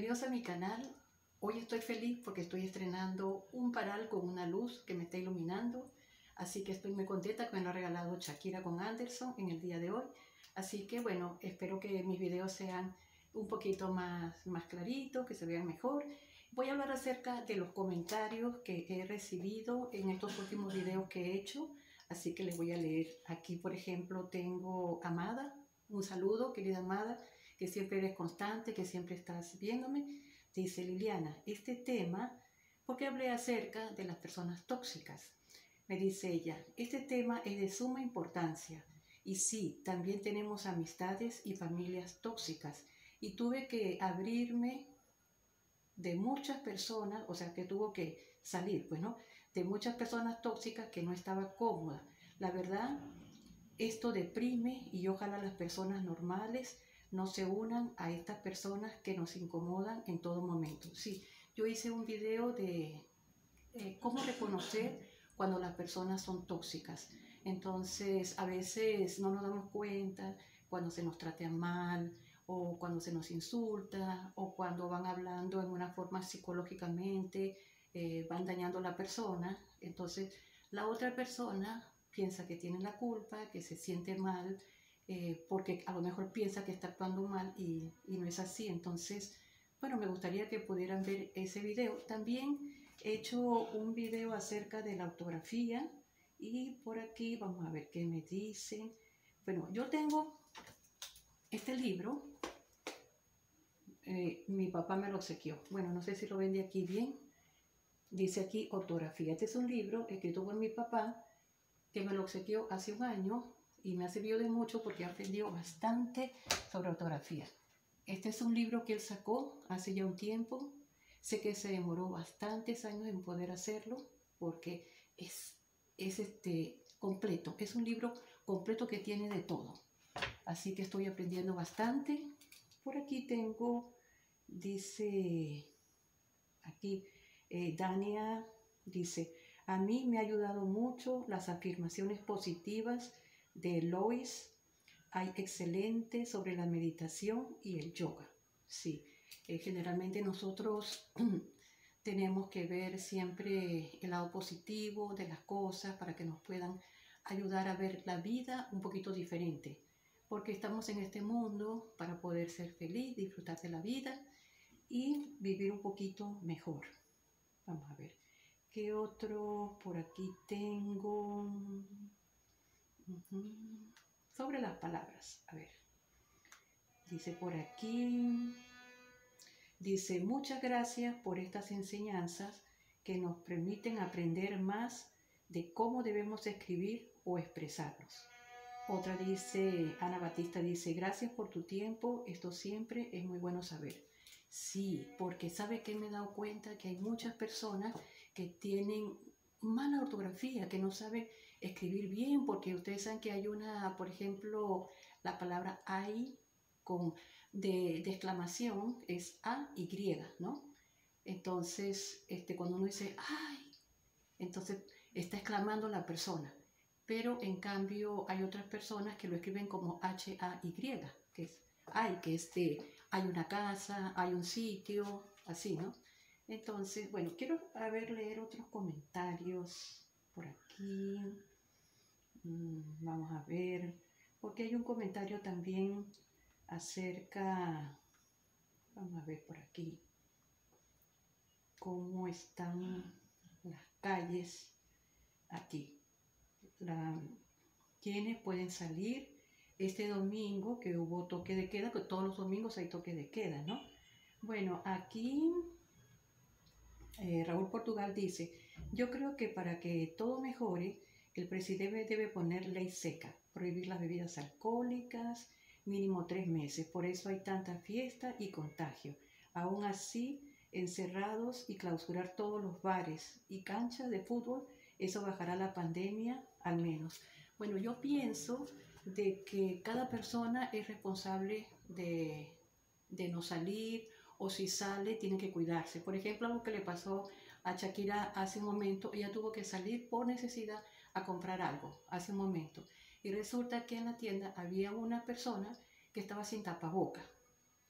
Bienvenidos a mi canal. Hoy estoy feliz porque estoy estrenando un paral con una luz que me está iluminando. Así que estoy muy contenta que me lo ha regalado Shakira con Anderson en el día de hoy. Así que bueno, espero que mis videos sean un poquito más claritos, que se vean mejor. Voy a hablar acerca de los comentarios que he recibido en estos últimos videos que he hecho. Así que les voy a leer. Aquí, por ejemplo, tengo Amada. Un saludo, querida Amada, que siempre eres constante, que siempre estás viéndome. Dice Liliana, este tema, porque hablé acerca de las personas tóxicas. Me dice ella, este tema es de suma importancia. Y sí, también tenemos amistades y familias tóxicas. Y tuve que abrirme de muchas personas, o sea, que tuvo que salir, pues, ¿no? De muchas personas tóxicas que no estaba cómoda. La verdad, esto deprime y ojalá las personas normales no se unan a estas personas que nos incomodan en todo momento. Sí, yo hice un video de cómo reconocer cuando las personas son tóxicas. Entonces, a veces no nos damos cuenta cuando se nos trata mal, o cuando se nos insulta, o cuando van hablando en una forma psicológicamente, van dañando a la persona. Entonces, la otra persona piensa que tiene la culpa, que se siente mal, porque a lo mejor piensa que está actuando mal y no es así. Entonces, bueno, me gustaría que pudieran ver ese video. También he hecho un video acerca de la ortografía y por aquí vamos a ver qué me dicen. Bueno, yo tengo este libro, mi papá me lo obsequió. Bueno, no sé si lo ven de aquí bien. Dice aquí ortografía. Este es un libro escrito por mi papá que me lo obsequió hace un año y me ha servido de mucho porque he aprendido bastante sobre ortografía. Este es un libro que él sacó hace ya un tiempo. Sé que se demoró bastantes años en poder hacerlo porque es completo. Es un libro completo que tiene de todo. Así que estoy aprendiendo bastante. Por aquí tengo, dice, aquí, Dania dice, a mí me ha ayudado mucho las afirmaciones positivas de Lois. Hay excelente sobre la meditación y el yoga. Sí, generalmente nosotros tenemos que ver siempre el lado positivo de las cosas para que nos puedan ayudar a ver la vida un poquito diferente. Porque estamos en este mundo para poder ser feliz, disfrutar de la vida y vivir un poquito mejor. Vamos a ver, ¿qué otro por aquí tengo? Sobre las palabras, a ver. Dice por aquí, dice, muchas gracias por estas enseñanzas que nos permiten aprender más de cómo debemos escribir o expresarnos. Otra dice, Ana Batista dice, gracias por tu tiempo, esto siempre es muy bueno saber. Sí, porque sabe que me he dado cuenta que hay muchas personas que tienen mala ortografía, que no saben escribir bien, porque ustedes saben que hay una, por ejemplo, la palabra ay de exclamación es A-Y, ¿no? Entonces, cuando uno dice ay, entonces está exclamando la persona. Pero en cambio hay otras personas que lo escriben como H-A-Y, que es hay, que es hay una casa, hay un sitio, así, ¿no? Entonces, bueno, quiero leer otros comentarios por aquí. Vamos a ver, porque hay un comentario también acerca, vamos a ver por aquí, cómo están las calles aquí. Quienes pueden salir este domingo que hubo toque de queda, que todos los domingos hay toque de queda, ¿no? Bueno, aquí Raúl Portugal dice, yo creo que para que todo mejore, el presidente debe poner ley seca, prohibir las bebidas alcohólicas, mínimo 3 meses, por eso hay tanta fiesta y contagio. Aún así, encerrados y clausurar todos los bares y canchas de fútbol, eso bajará la pandemia al menos. Bueno, yo pienso de que cada persona es responsable de no salir, o si sale tiene que cuidarse. Por ejemplo, algo que le pasó a Shakira hace un momento, ella tuvo que salir por necesidad a comprar algo hace un momento y resulta que en la tienda había una persona que estaba sin tapaboca.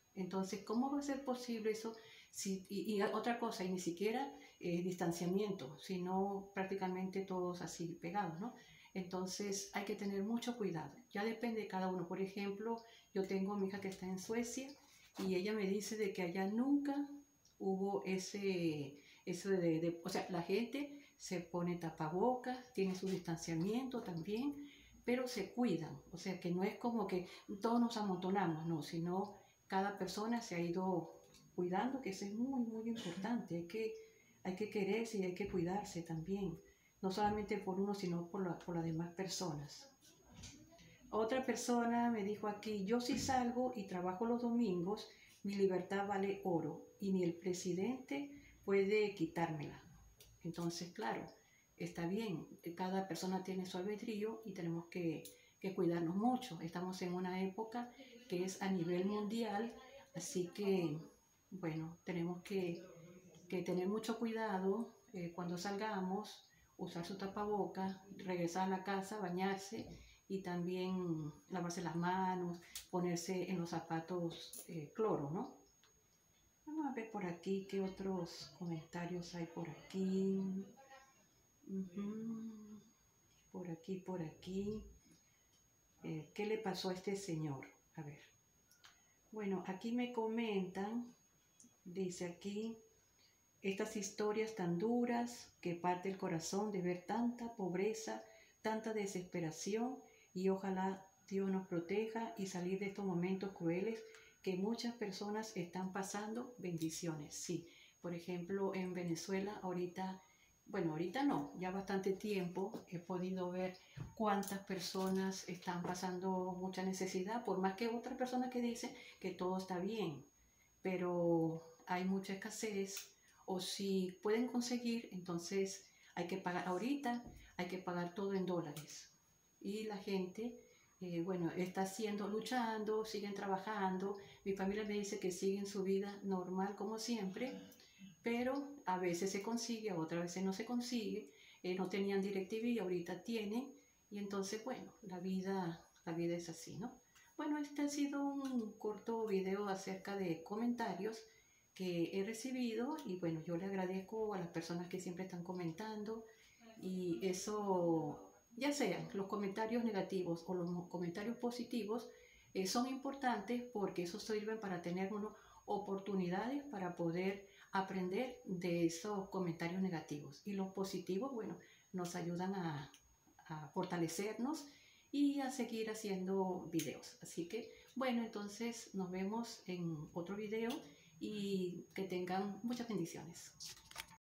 Entonces, ¿cómo va a ser posible eso? Y otra cosa, y ni siquiera distanciamiento, sino prácticamente todos así pegados, ¿no? Entonces hay que tener mucho cuidado. Ya depende de cada uno. Por ejemplo, yo tengo a mi hija que está en Suecia y ella me dice de que allá nunca hubo eso o sea, la gente se pone tapabocas, tiene su distanciamiento también, pero se cuidan. O sea, que no es como que todos nos amontonamos, no, sino cada persona se ha ido cuidando, que eso es muy, muy importante. Hay que quererse y hay que cuidarse también, no solamente por uno, sino por las demás personas. Otra persona me dijo aquí, yo si salgo y trabajo los domingos, mi libertad vale oro y ni el presidente puede quitármela. Entonces, claro, está bien, cada persona tiene su albedrío y tenemos que cuidarnos mucho. Estamos en una época que es a nivel mundial, así que, bueno, tenemos que tener mucho cuidado cuando salgamos, usar su tapaboca, regresar a la casa, bañarse y también lavarse las manos, ponerse en los zapatos cloro, ¿no? Vamos a ver por aquí qué otros comentarios hay por aquí. Por aquí, por aquí. ¿Qué le pasó a este señor? A ver. Bueno, aquí me comentan, dice aquí, estas historias tan duras que parte el corazón de ver tanta pobreza, tanta desesperación y ojalá Dios nos proteja y salir de estos momentos crueles que muchas personas están pasando. Bendiciones. Sí, por ejemplo, en Venezuela ahorita, bueno, ahorita no, ya bastante tiempo he podido ver cuántas personas están pasando mucha necesidad, por más que otras personas que dicen que todo está bien, pero hay mucha escasez o si pueden conseguir, entonces hay que pagar ahorita, hay que pagar todo en dólares. Y la gente, bueno, está luchando, siguen trabajando. Mi familia me dice que siguen su vida normal como siempre, pero a veces se consigue, otras veces no se consigue. No tenían DirecTV y ahorita tienen. Y entonces, bueno, la vida es así, ¿no? Bueno, este ha sido un corto video acerca de comentarios que he recibido y bueno, yo le agradezco a las personas que siempre están comentando y eso, ya sean los comentarios negativos o los comentarios positivos, son importantes porque eso sirven para tener oportunidades para poder aprender de esos comentarios negativos y los positivos, bueno, nos ayudan a fortalecernos y a seguir haciendo videos. Así que, bueno, entonces nos vemos en otro video y que tengan muchas bendiciones.